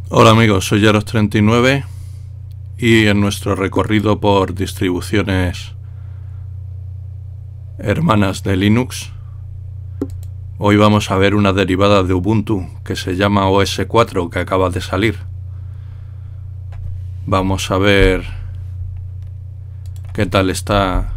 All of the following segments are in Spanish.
Hola amigos, soy Yaros39 y en nuestro recorrido por distribuciones hermanas de Linux, hoy vamos a ver una derivada de Ubuntu que se llama OS4, que acaba de salir. Vamos a ver qué tal está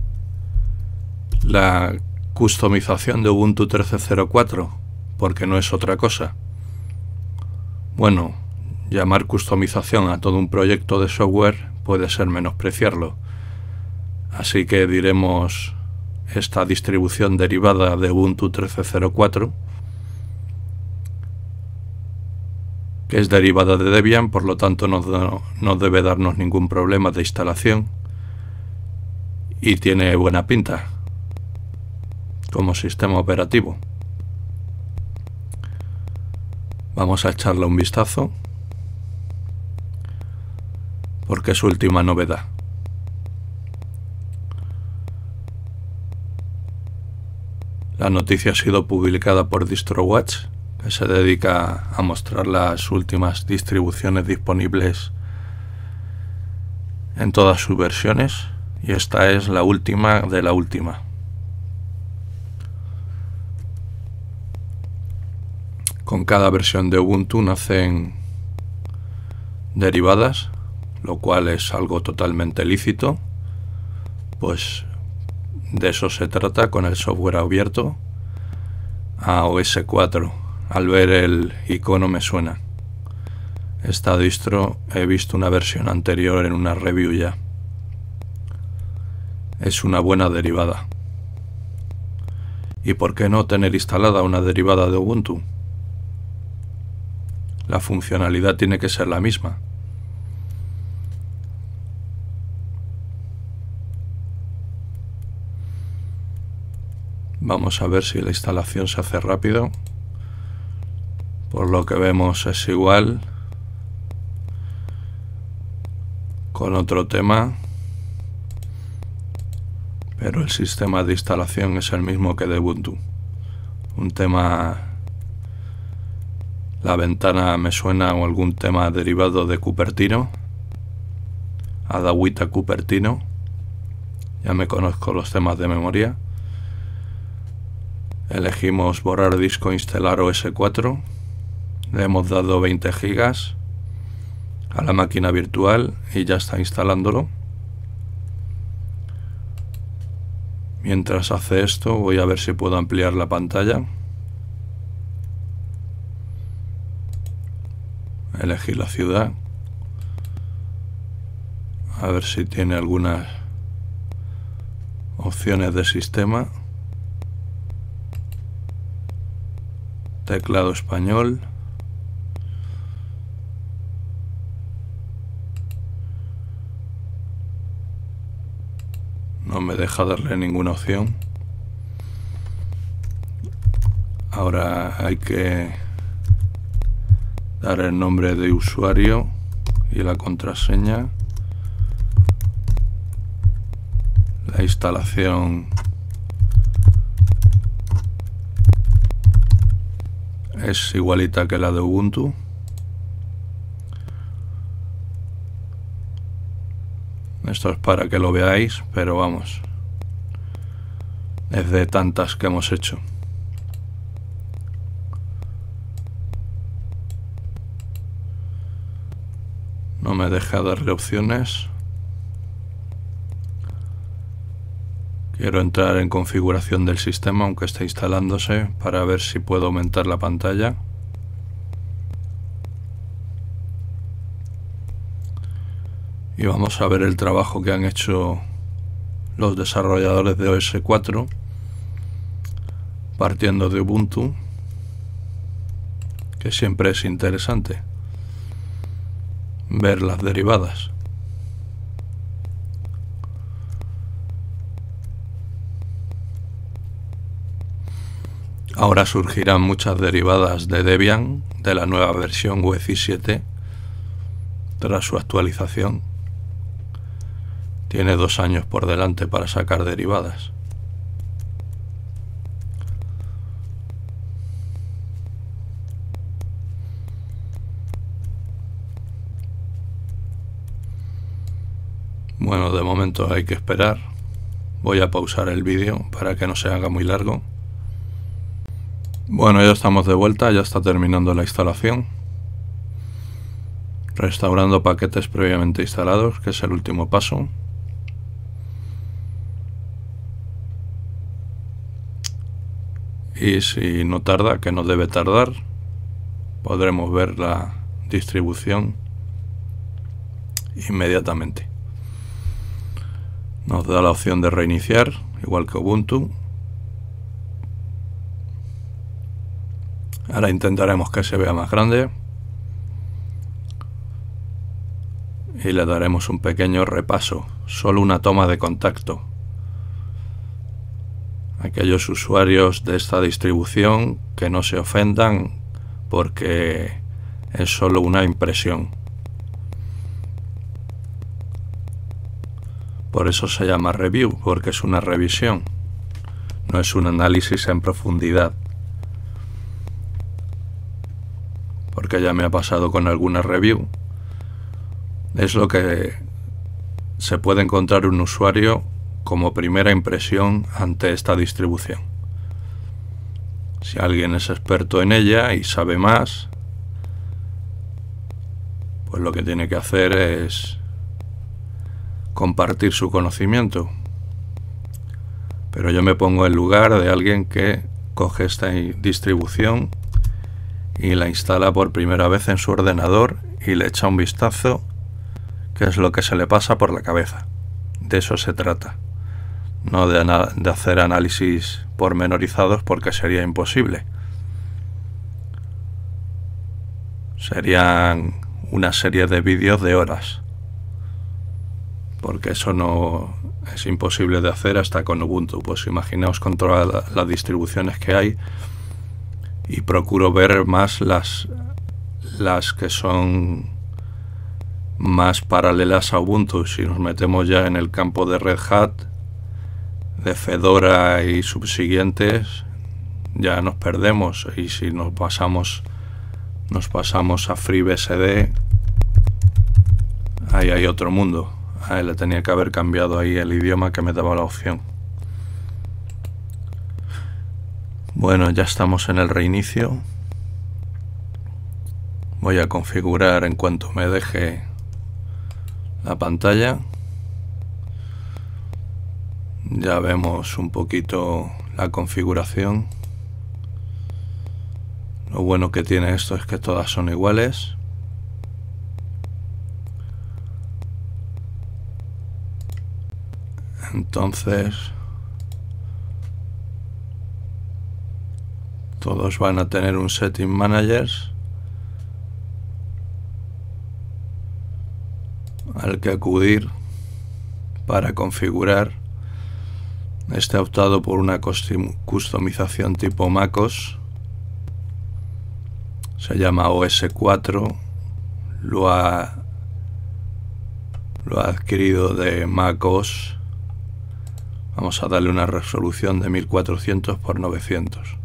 la customización de Ubuntu 13.04, porque no es otra cosa. Bueno, llamar customización a todo un proyecto de software puede ser menospreciarlo. Así que diremos esta distribución derivada de Ubuntu 13.04, que es derivada de Debian, por lo tanto no debe darnos ningún problema de instalación y tiene buena pinta como sistema operativo. Vamos a echarle un vistazo porque es su última novedad. La noticia ha sido publicada por DistroWatch, que se dedica a mostrar las últimas distribuciones disponibles en todas sus versiones, y esta es la última de la última. Con cada versión de Ubuntu nacen derivadas, lo cual es algo totalmente lícito, pues de eso se trata con el software abierto. A OS4, al ver el icono me suena. Esta distro he visto una versión anterior en una review ya. Es una buena derivada. ¿Y por qué no tener instalada una derivada de Ubuntu? La funcionalidad tiene que ser la misma. Vamos a ver si la instalación se hace rápido. Por lo que vemos es igual con otro tema, pero el sistema de instalación es el mismo que de Ubuntu. Un tema, la ventana me suena a algún tema derivado de Cupertino, Adawita Cupertino. Ya me conozco los temas de memoria. Elegimos borrar disco, instalar OS4. Le hemos dado 20 gigas a la máquina virtual y ya está instalándolo. Mientras hace esto, voy a ver si puedo ampliar la pantalla. Elegir la ciudad. A ver si tiene algunas opciones de sistema. Teclado español. No me deja darle ninguna opción. Ahora hay que dar el nombre de usuario y la contraseña. La instalación es igualita que la de Ubuntu. Esto es para que lo veáis, pero vamos, es de tantas que hemos hecho. No me deja darle opciones. Quiero entrar en configuración del sistema aunque esté instalándose para ver si puedo aumentar la pantalla. Y vamos a ver el trabajo que han hecho los desarrolladores de OS4 partiendo de Ubuntu, que siempre es interesante ver las derivadas. Ahora surgirán muchas derivadas de Debian de la nueva versión UEFI 7 tras su actualización. Tiene 2 años por delante para sacar derivadas. Bueno, de momento hay que esperar. Voy a pausar el vídeo para que no se haga muy largo. Bueno, ya estamos de vuelta, ya está terminando la instalación. Restaurando paquetes previamente instalados, que es el último paso. Y si no tarda, que no debe tardar, podremos ver la distribución inmediatamente. Nos da la opción de reiniciar, igual que Ubuntu. Ahora intentaremos que se vea más grande y le daremos un pequeño repaso, solo una toma de contacto. Aquellos usuarios de esta distribución que no se ofendan porque es solo una impresión. Por eso se llama review, porque es una revisión, no es un análisis en profundidad. Porque ya me ha pasado con alguna review. Es lo que se puede encontrar un usuario como primera impresión ante esta distribución. Si alguien es experto en ella y sabe más, pues lo que tiene que hacer es compartir su conocimiento. Pero yo me pongo en lugar de alguien que coge esta distribución y la instala por primera vez en su ordenador y le echa un vistazo, qué es lo que se le pasa por la cabeza. De eso se trata, no de hacer análisis pormenorizados, porque sería imposible. Serían una serie de vídeos de horas, porque eso no es imposible de hacer hasta con Ubuntu. Pues imaginaos con todas las distribuciones que hay, y procuro ver más las que son más paralelas a Ubuntu. Si nos metemos ya en el campo de Red Hat, de Fedora y subsiguientes, ya nos perdemos. Y si nos pasamos a FreeBSD, ahí hay otro mundo. Ahí le tenía que haber cambiado ahí el idioma que me daba la opción. Bueno, ya estamos en el reinicio. Voy a configurar en cuanto me deje la pantalla. Ya vemos un poquito la configuración. Lo bueno que tiene esto es que todas son iguales. Entonces todos van a tener un setting managers al que acudir para configurar. Este ha optado por una customización tipo MacOS, se llama OS 4, lo ha adquirido de MacOS. Vamos a darle una resolución de 1400 x 900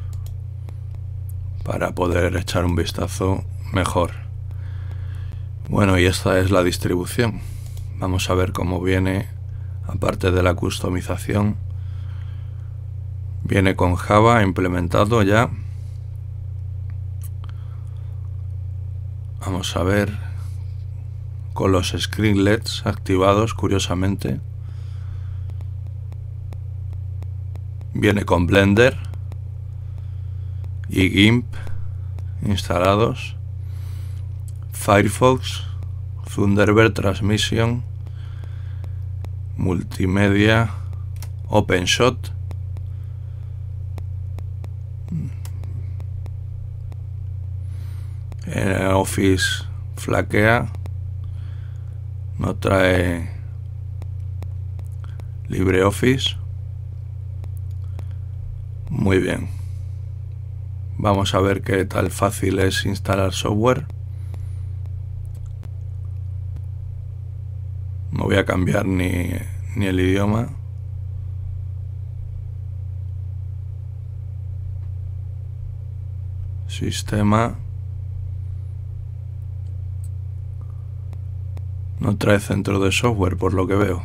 para poder echar un vistazo mejor. Bueno, y esta es la distribución. Vamos a ver cómo viene. Aparte de la customización, viene con Java implementado ya. Vamos a ver, con los screenlets activados, curiosamente. Viene con Blender y GIMP instalados. Firefox, Thunderbird Transmission, multimedia, OpenShot, Office flaquea, no trae LibreOffice. Muy bien, vamos a ver qué tal fácil es instalar software. No voy a cambiar ni el idioma. Sistema. No trae centro de software, por lo que veo.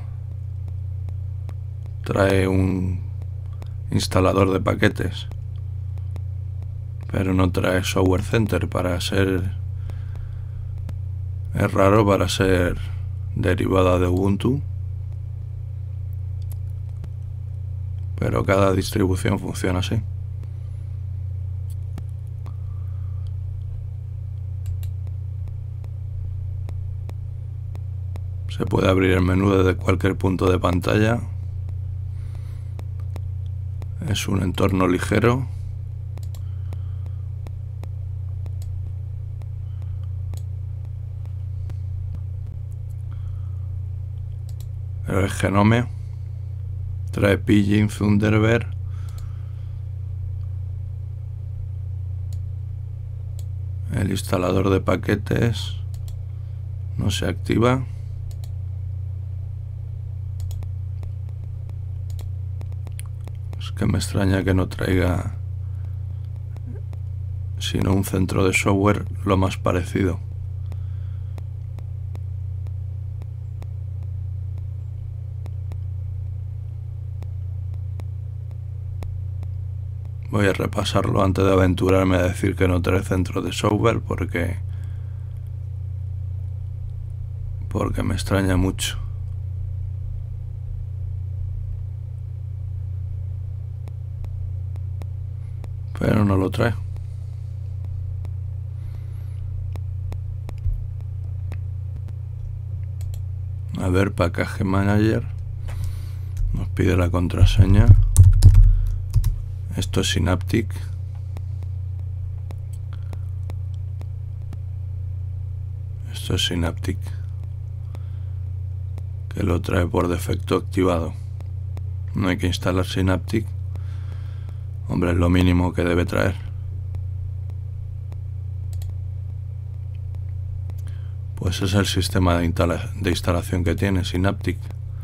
Trae un instalador de paquetes, pero no trae software center. Es raro para ser derivada de Ubuntu, pero cada distribución funciona así. Se puede abrir el menú desde cualquier punto de pantalla. Es un entorno ligero. El Genome trae Pidgin, Thunderbird, el instalador de paquetes no se activa. Es que me extraña que no traiga sino un centro de software lo más parecido. Voy a repasarlo antes de aventurarme a decir que no trae centro de software porque me extraña mucho. Pero no lo trae. A ver, Package Manager. Nos pide la contraseña. Esto es Synaptic. Esto es Synaptic, que lo trae por defecto activado. No hay que instalar Synaptic. Hombre, es lo mínimo que debe traer. Pues es el sistema de instalación que tiene Synaptic.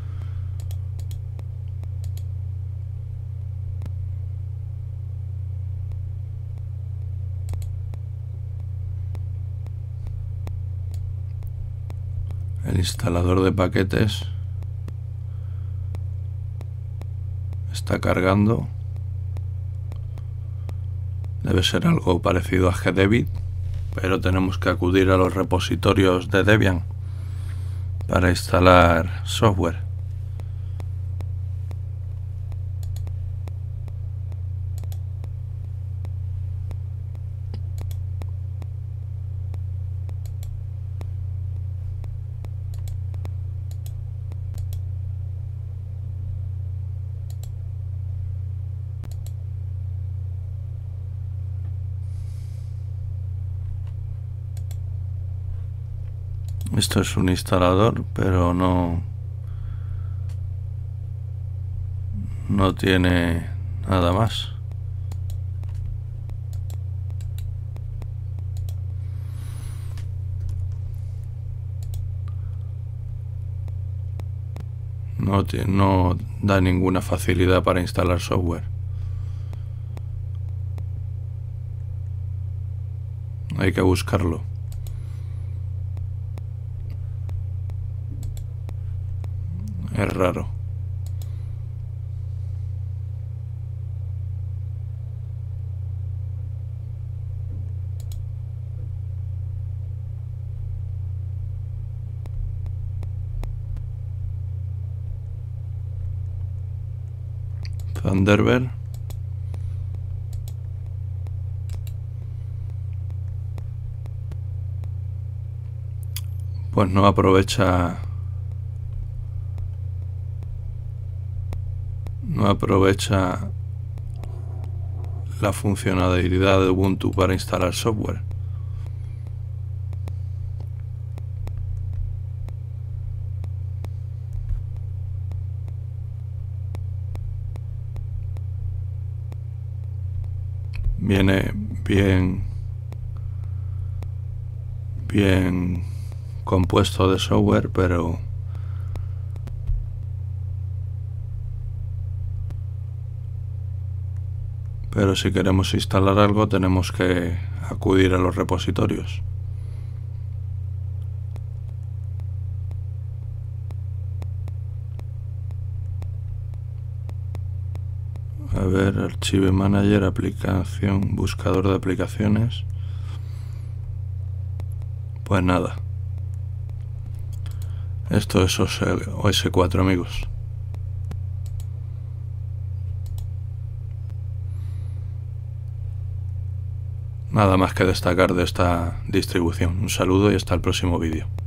El instalador de paquetes está cargando. Debe ser algo parecido a Gedebit, pero tenemos que acudir a los repositorios de Debian para instalar software. Esto es un instalador, pero no tiene nada más. No da ninguna facilidad para instalar software. Hay que buscarlo. Es raro. Thunderbird. Pues no aprovecha la funcionalidad de Ubuntu para instalar software. Viene bien compuesto de software, pero si queremos instalar algo tenemos que acudir a los repositorios. A ver, Archive Manager, aplicación, buscador de aplicaciones. Pues nada. Esto es OS4, amigos. Nada más que destacar de esta distribución. Un saludo y hasta el próximo vídeo.